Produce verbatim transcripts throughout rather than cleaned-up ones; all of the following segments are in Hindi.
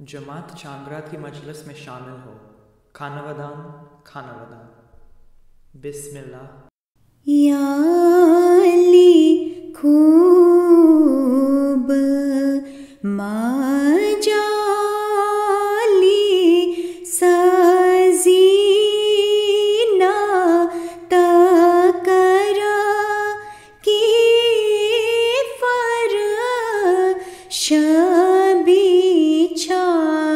जमात चांगरा की मजलिस में शामिल हो। खानावदान खानावदान। बिस्मिल्लाह। या अली खूब माजाली सजीना तकरा की फरश बिछा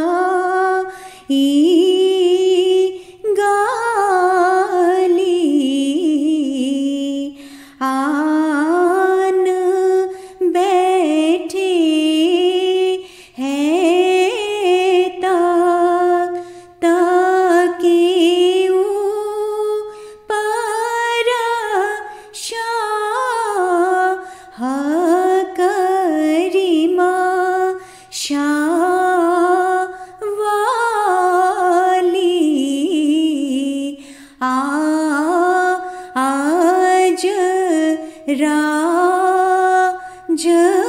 आन बैठे हैं तक ताके ऊपर शाह करीमा शाह वाली आ आज राज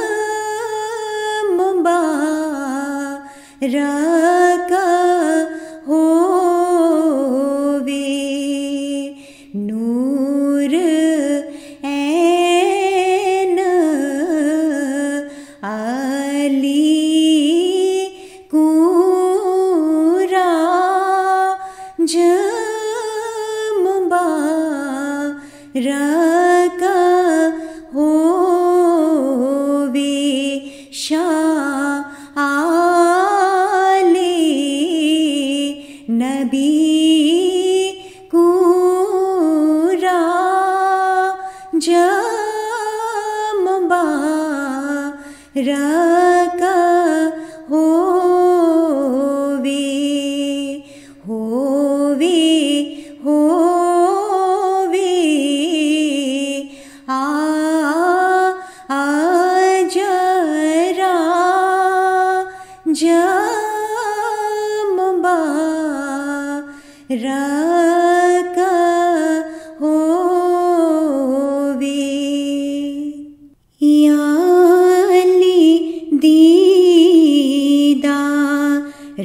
मुबारक होवे नूर ऐन अली कुरा ज मुबारक होवे शाह आले नबी कुरा ज मुबारक होवे होवे होवे आ आज राज मुबारक होवे या अली दीदार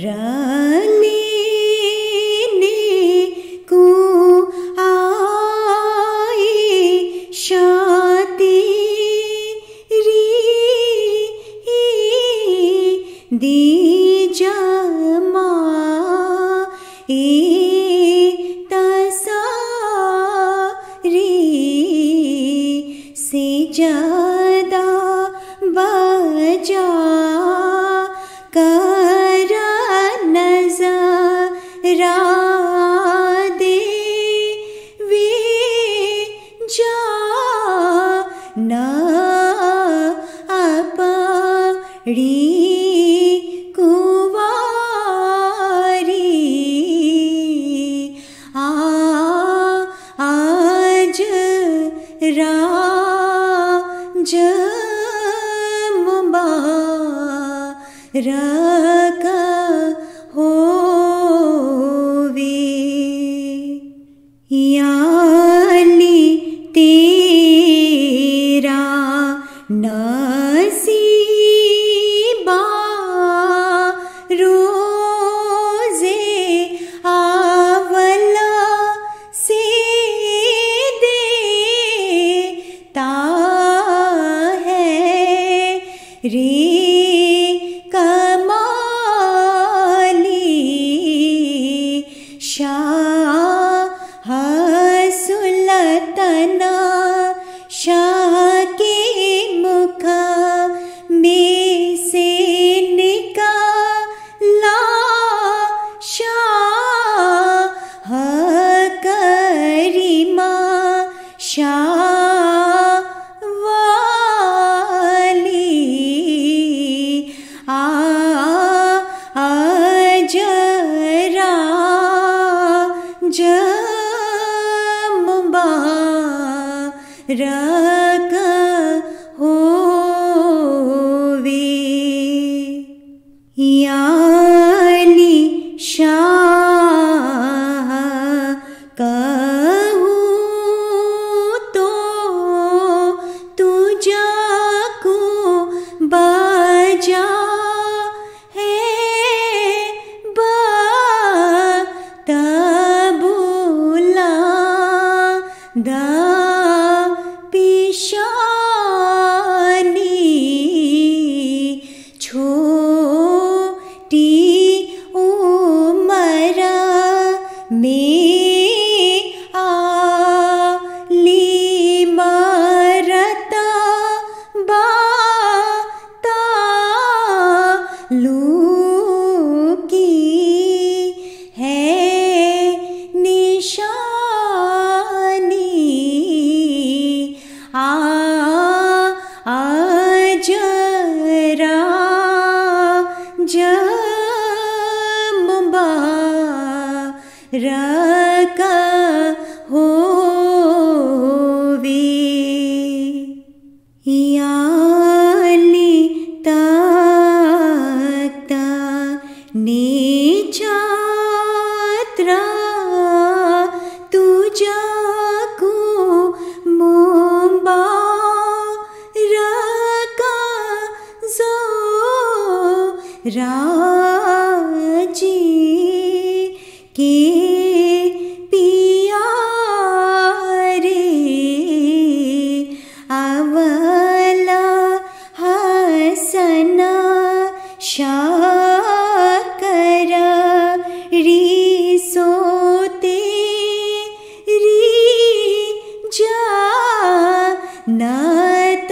लेने को आए शाती दी जमा ए तसारी से ज्यादा बजा कर नजरा दे वे जा न अपड़ी राज मुबारक होवे या अली तेरा नसीबा रोज़े आवला से देता है रे कमाली शाह सुलतना शाह के मुख में से निकाला शाह करीमा शाह वाली आ आज राज मुबारक होवे या अली शाह कहूँ तो तुझको बजा है रका होवे याली तक्ता नेचात्रा तुझको मुंबा रका जो राजी के पियारे अवला हसन शाकर री सोते री जा नत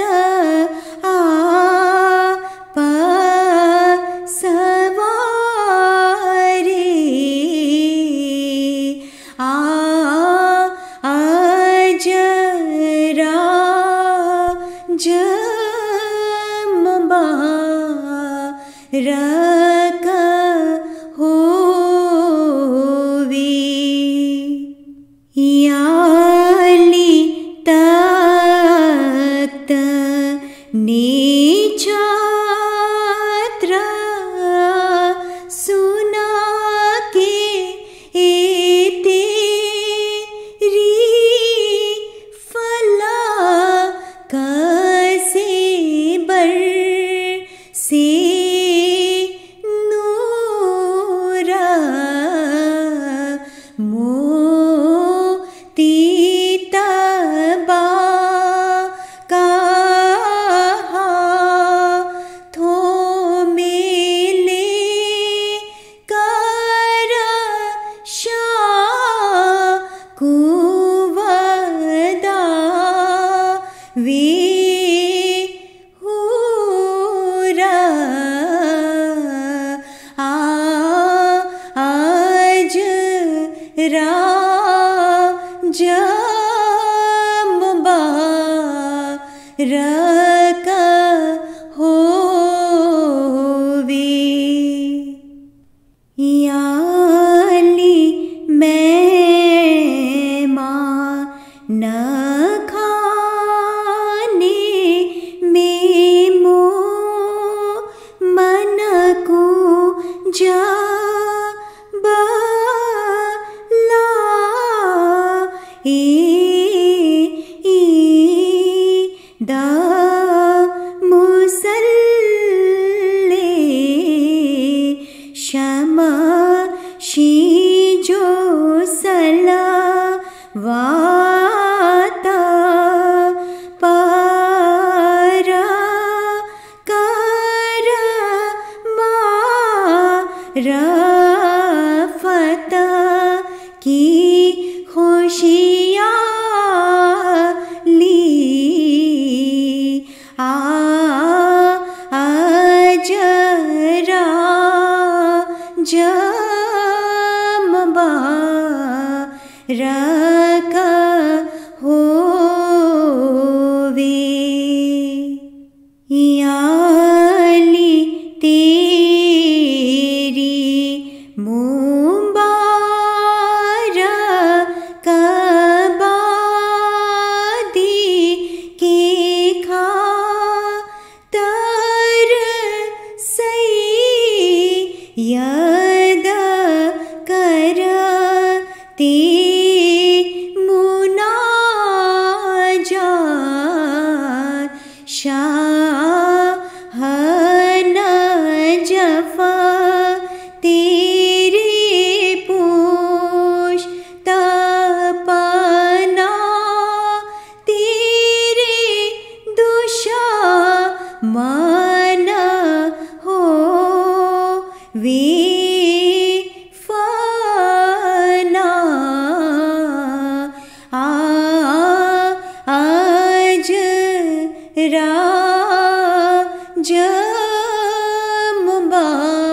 रका होवे याली तक्त नेचात्रा सुना के एते री फला कसे बर से जम्बा रका होवे याली मैं मां न खाने में मो मन को जा दा मुसल्ले शमा शी जो सला वाता पारा कर मारफत की खुशियाँ जम्बा रका होवे याली तेरी मुबारा कबादी के खा तर सही याद करते मुनाजात शाहन जफा तेरे पोश तपना तेरे दुश्मन हो वे जम्बा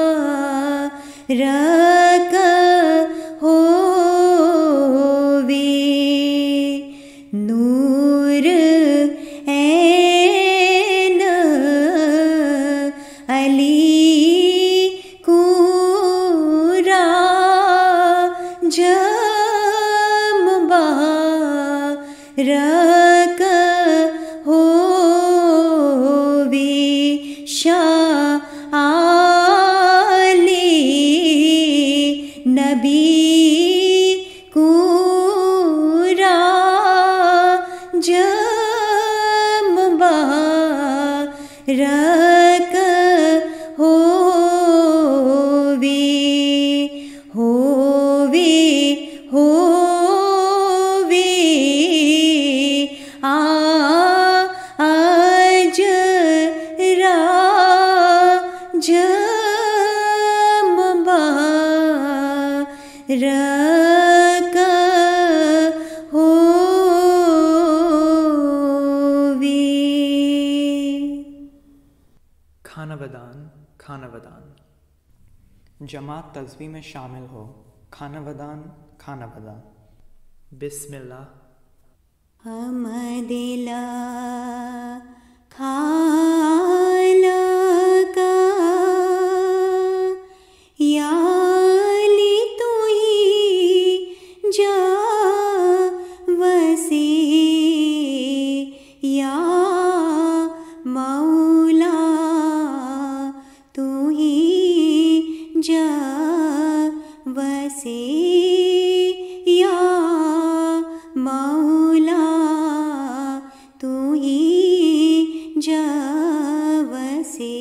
रका होवे नूर ऐन अली कुरा ज रक होवे शाली नबी कुरा जमुबारक होवे होवे होवे आ आज राज मुबारक होवे। खानावदान खानावदान। जमात तस्वीर में शामिल हो। खानावदान खानावदान। बिस्मिल्लाह। हम दिला खाला का याली तू ही जा वसी या मौला तू ही जा वसी या मौला तू ही जवसे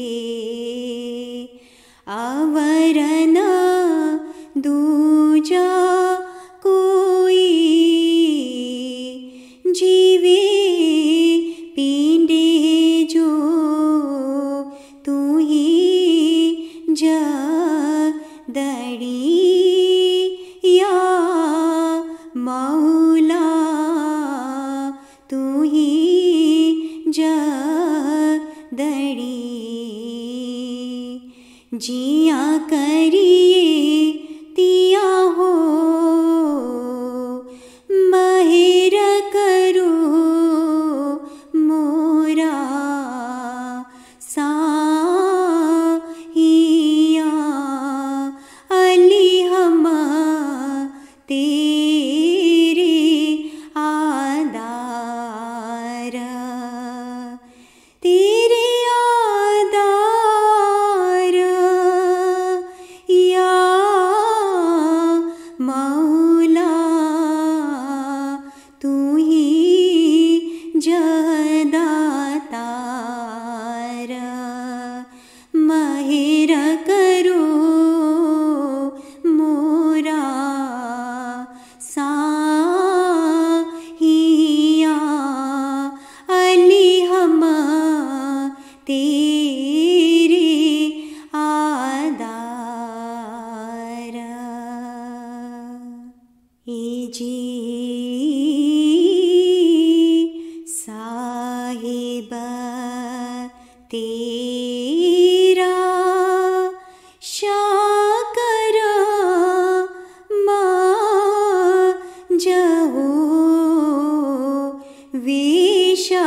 आवरना दूजा कोई जीवे पिंडे जो तू ही जदड़ी या मौला तू ही जदड़ी जिया करिए तिया हो महिर करो मोरा साहिया अली हम तेरे आदार तेरे आदार या मौला तू ही जदातार महिर करो मोरा साहिया अली हम तेरे आदार जी साहिब तेरा शाकर माँ जहो विशा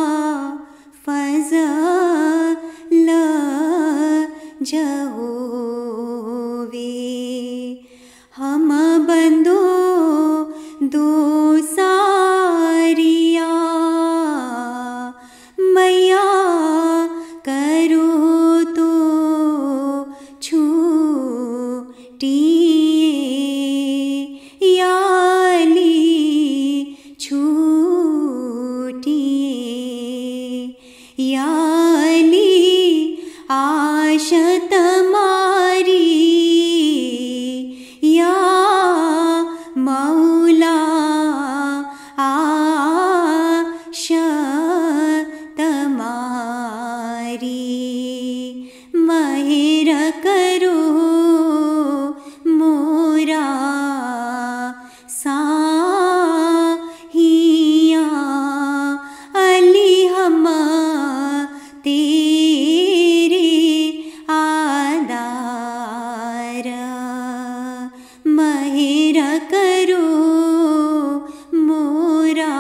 फजल जहो वे हम बंदो दो सारिया मैया करो तो छूटिए याली छूटिए याली आश तमारी या मौला आश तमारी महिर करो मोरा साहिया अली हम तेरे आदार महिर करो मोरा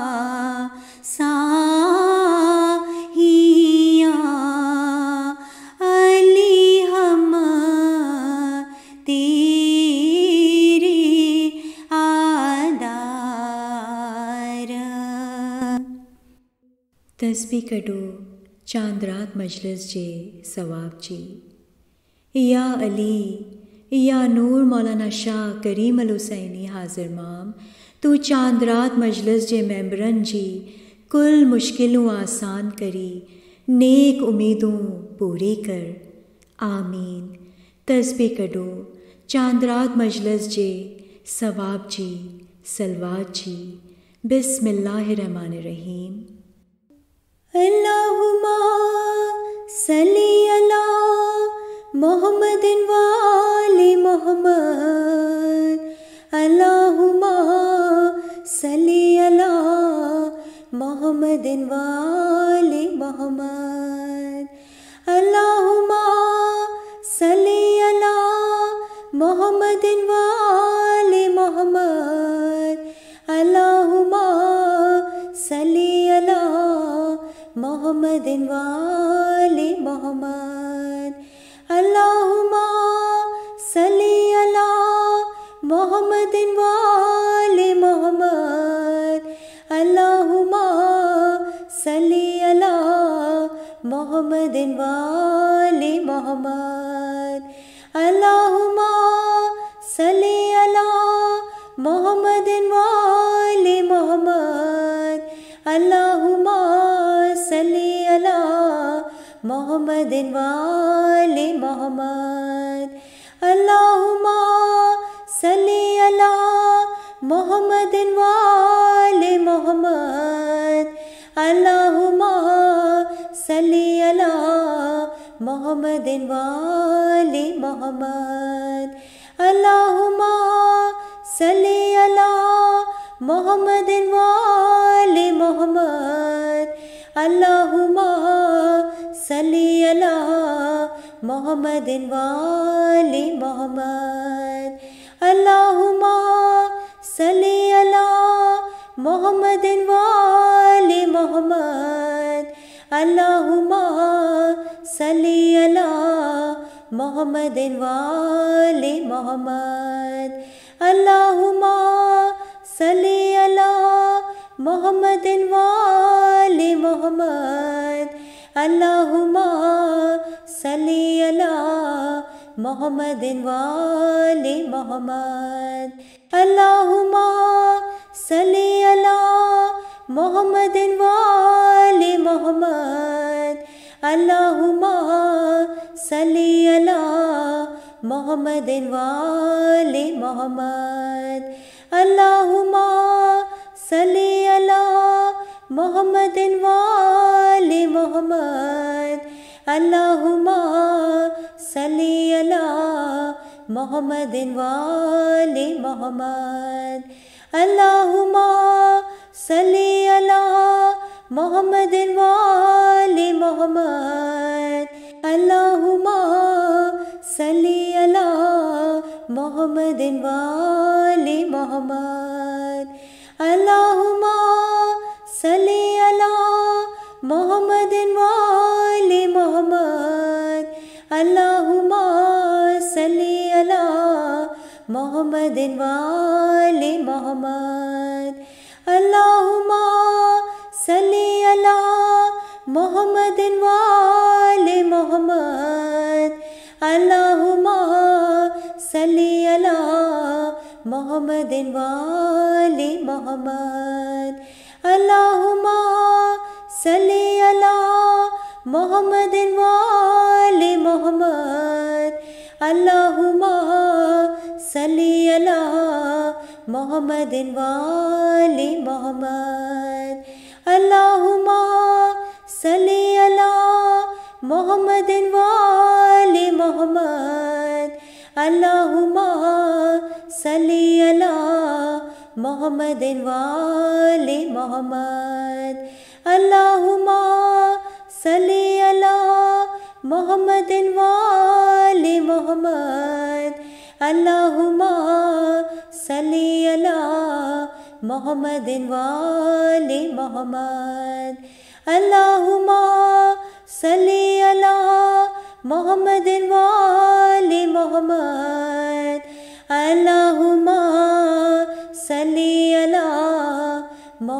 साहिया अली हम तेरे आदार। तस्बी कढो चांद रात मजलिस जे सवाब जी। या अली या नूर मौलाना शाह करीम अल हुसैनी हाज़िर माम, तू चांद रात मजलिस जे मेंबरन जी कुल मुश्किलों आसान करी, नेक उम्मीदों पूरी कर, आमीन। तस्बी कढो चांद रात मजलिस जे सवाब जी सलवात जी। बिस्मिल्लाहिर्रहमानिर्रहीम। अल्लाहुम्मा सल्ली अला मुहम्मदिन व आलि मुहम्मद। अल्लाहुम्मा सल्ली अला मुहम्मदिन व आलि मुहम्मद। अल्लाहुम्मा सल्ली अला मुहम्मदिन व आलि मुहम्मद। अल्लाहुम्मा सल्ली अला मुहम्मदिन व आलि मुहम्मद। अल्लाहुम्मा सल्ली अला मुहम्मदिन व आलि मुहम्मद। अल्लाहुम्मा सल्ली अला मुहम्मदिन व आलि मुहम्मद। अल्लाहुम्मा सल्ली अला मुहम्मदिन व आलि मुहम्मद। अल्लाहुम्मा सल्ली अला मुहम्मदिन व आलि मुहम्मद। अल्लाहुम्मा सल्ली अला मुहम्मदिन व आलि मुहम्मद। अल्लाहुम्मा सल्ली अला मुहम्मदिन व आलि मुहम्मद। अल्लाहुम्मा सल्ली अला मुहम्मदिन व आलि मुहम्मद। अल्लाहुम्मा सल्ली अला मुहम्मदिन व आलि मुहम्मद। अल्लाहुम्मा सल्ली अला मुहम्मदिन व आलि मुहम्मद। अल्लाहुम्मा सल्ली अला मुहम्मदिन व आलि मुहम्मद। अल्लाहुम्मा सल्ली अला मुहम्मदिन व आलि मुहम्मद। अल्लाहुम्मा सल्ली अला मुहम्मदिन व आलि मुहम्मद। अल्लाहुम्मा सल्ली अला मुहम्मदिन व आलि मुहम्मद। अल्लाहुम्मा सल्ली अला मुहम्मदिन व आलि मुहम्मद। अल्लाहुम्मा सल्ली अला मुहम्मदिन व आलि मुहम्मद। अल्लाहुम्मा सल्ली अला मुहम्मदिन व आलि मुहम्मद। अल्लाहुम्मा सल्ली अला मुहम्मदिन व आलि मुहम्मद। अल्लाहुम्मा सल्ली अला मुहम्मदिन व आलि मुहम्मद। अल्लाहुम्मा सल्ली अला मुहम्मदिन व आलि मुहम्मद। अल्लाहुम्मा सल्ली अला मुहम्मदिन व आलि मुहम्मद। अल्लाहुम्मा सल्ली अला मुहम्मदिन व आलि मुहम्मद। अल्लाहुम्मा सल्ली अला मुहम्मदिन व आलि मुहम्मद। अल्लाहुम्मा सल्ली अला मुहम्मदिन व आलि मुहम्मद। अल्लाहुम्मा सल्ली अला मुहम्मदिन व आलि मुहम्मद। अल्लाहुम्मा सल्ली अला मुहम्मदिन व आलि मुहम्मद। अल्लाहुम्मा सल्ली अला मुहम्मदिन व आलि मुहम्मद। अल्लाहुम्मा सल्ली अला मुहम्मदिन व आलि मुहम्मद। अल्लाहुम्मा सल्ली अला मुहम्मदिन व आलि मुहम्मद। अल्लाहुम्मा सल्ली अला मुहम्मदिन व आलि मुहम्मद। अल्लाहुम्मा सल्ली अला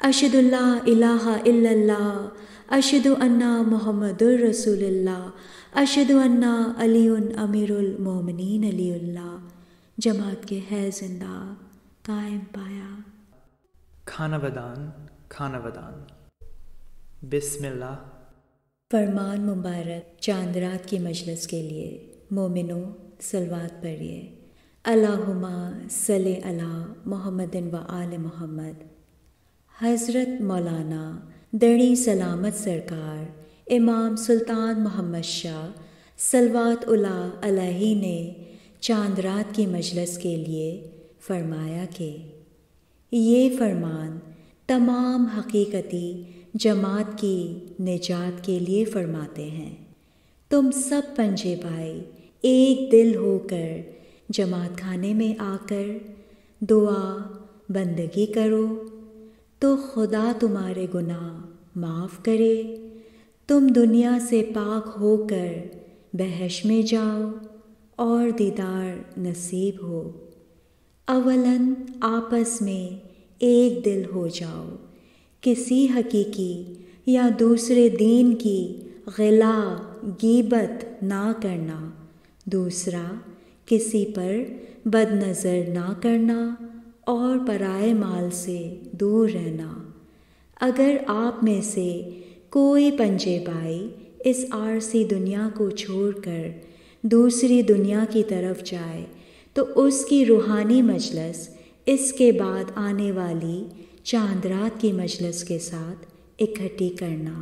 अशहदुल्ला इलाहा इल्लल्लाह, अशहदु अन्ना मुहम्मदुर रसूलुल्लाह, अशहदु अन्ना अलीउन अमीरुल मोमिनीन अलीउल्लाह। जमात के है जिंदा कायम पाया। खानावदान खानावदान। बिस्मिल्लाह। फरमान मुबारक चांद रात की मजलिस के लिए मोमिनो सलवात पढ़िए। अल्लाहुम्मा सल्ले अला मुहम्मदिन व आले मोहम्मद। हज़रत मौलाना दड़ी सलामत सरकार इमाम सुल्तान मोहम्मद शाह सलवात उला अलैहि ने चांद रात की मजलिस के लिए फ़रमाया कि ये फ़रमान तमाम हकीकती जमात की निजात के लिए फ़रमाते हैं। तुम सब पंजे भाई एक दिल होकर जमात खाने में आकर दुआ बंदगी करो तो खुदा तुम्हारे गुनाह माफ़ करे। तुम दुनिया से पाक होकर बहश में जाओ और दीदार नसीब हो। अवलन आपस में एक दिल हो जाओ, किसी हकीकी या दूसरे दीन की गिला गीबत ना करना। दूसरा, किसी पर बदनज़र ना करना और पराए माल से दूर रहना। अगर आप में से कोई पंजे भाई इस आरसी दुनिया को छोड़कर दूसरी दुनिया की तरफ जाए तो उसकी रूहानी मजलिस इसके बाद आने वाली चांद रात की मजलिस के साथ इकट्ठी करना।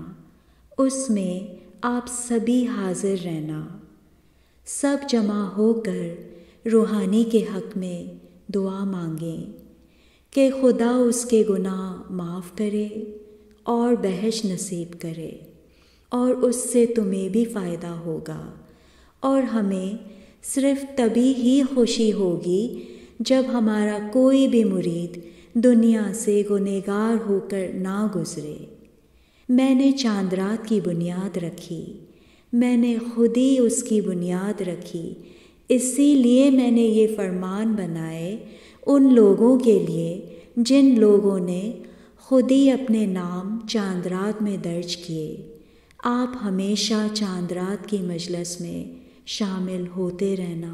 उसमें आप सभी हाजिर रहना। सब जमा होकर रूहानी के हक़ में दुआ मांगें कि खुदा उसके गुनाह माफ़ करे और बहश नसीब करे और उससे तुम्हें भी फ़ायदा होगा और हमें सिर्फ़ तभी ही खुशी होगी जब हमारा कोई भी मुरीद दुनिया से गुनहगार होकर ना गुज़रे। मैंने चांद रात की बुनियाद रखी, मैंने खुद ही उसकी बुनियाद रखी, इसीलिए मैंने ये फरमान बनाए उन लोगों के लिए जिन लोगों ने खुद ही अपने नाम चांद रात में दर्ज किए। आप हमेशा चांद रात की मजलिस में शामिल होते रहना।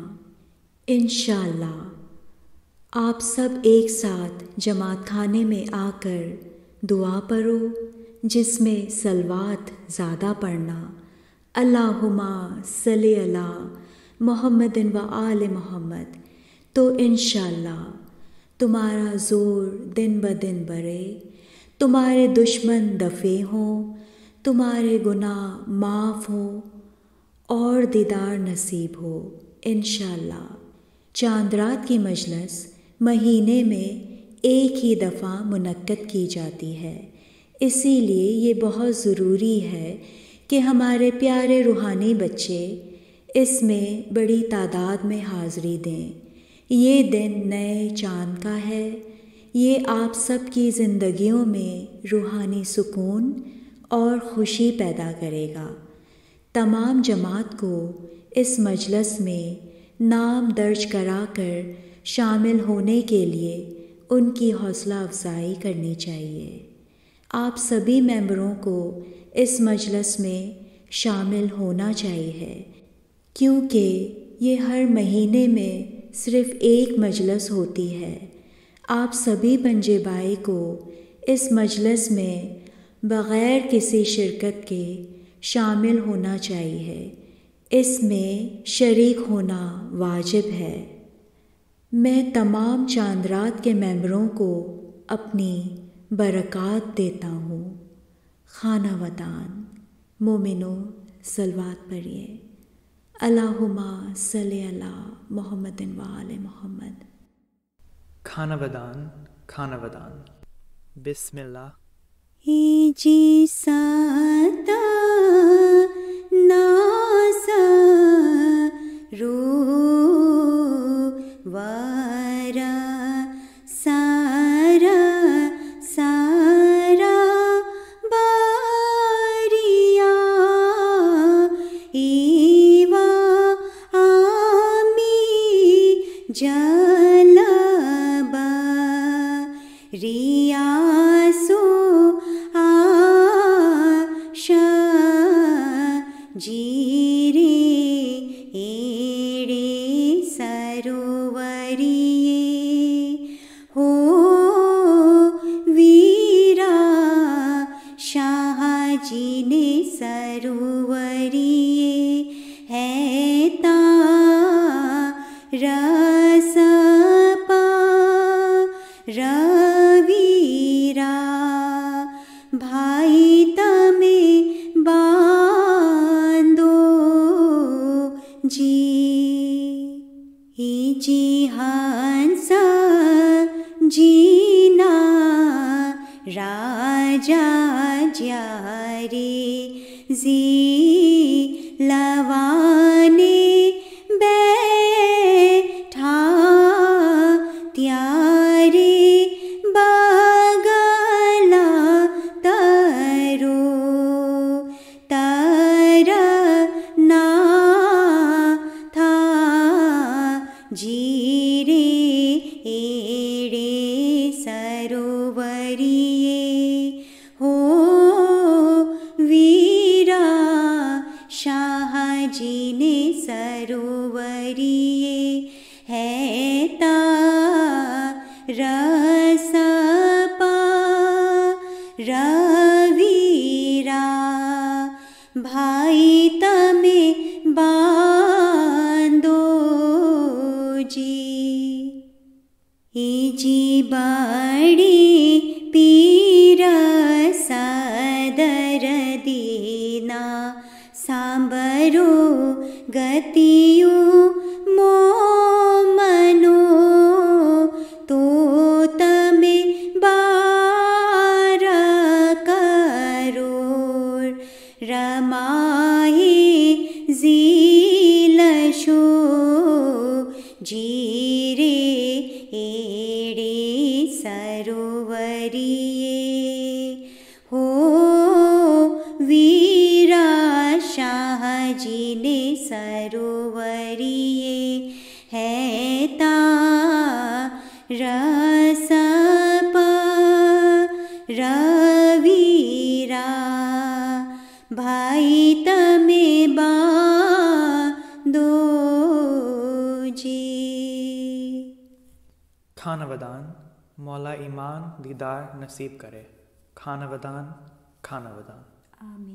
इंशाअल्लाह आप सब एक साथ जमात खाने में आकर दुआ पढ़ो जिसमें सलवात ज़्यादा पढ़ना। अल्लाहुम्मा सल्ली अला मुहम्मदिन व आले मोहम्मद। तो इंशाअल्लाह तुम्हारा ज़ोर दिन ब दिन बढ़े, तुम्हारे दुश्मन दफ़े हों, तुम्हारे गुनाह माफ़ हों और दीदार नसीब हो इंशाअल्लाह। चांद रात की मजलिस महीने में एक ही दफ़ा मुनक्कद की जाती है, इसीलिए ये बहुत ज़रूरी है कि हमारे प्यारे रूहानी बच्चे इसमें बड़ी तादाद में हाज़िरी दें। ये दिन नए चाँद का है। ये आप सब की ज़िंदगियों में रूहानी सुकून और ख़ुशी पैदा करेगा। तमाम जमात को इस मजलिस में नाम दर्ज कराकर शामिल होने के लिए उनकी हौसला अफजाई करनी चाहिए। आप सभी मेंबरों को इस मजलिस में शामिल होना चाहिए क्योंकि ये हर महीने में सिर्फ़ एक मजलिस होती है। आप सभी पंजे भाई को इस मजलिस में बग़ैर किसी शिरकत के शामिल होना चाहिए। इसमें शरीक होना वाजिब है। मैं तमाम चांद रात के मेंबरों को अपनी बरक़ात देता हूँ। खानावदान। मोमिनो सलवात पढ़िए। अल्लाहुम्मा सल्ली अला मुहम्मदिन व आले मोहम्मद। खानावदान खानावदान। बिस्मिल्लाह। जी साता नासा रो वारा सारा सारा बारिया ईवा आमी जलबा रिया सो जी ने सरोवरिए है ता रस पा रवीरा भाई तमे बांधो जी ही जी हंस जीना राजा जारे जी लवाने बैठा त्यारे बगला तरो तर ना था जीरे एड़े सरोवरिए हो वीरा शाह जी ने सरोवरिए है ता रस पा रवीरा भाई तमे बांधो जी जी बड़ी पीर सदर दीना सांबरो गतियों मो मनो तो तमे बार करोड़ रमाए जीलशो जीरे एड़े सरोवरिए हो वीरा शाह जी ने सरोवरिए है ता रस पा रवीरा भाई तमे बांधो जी। खानवदान मौला ईमान दीदार नसीब करे। खानवदान खानवदान। आमीन।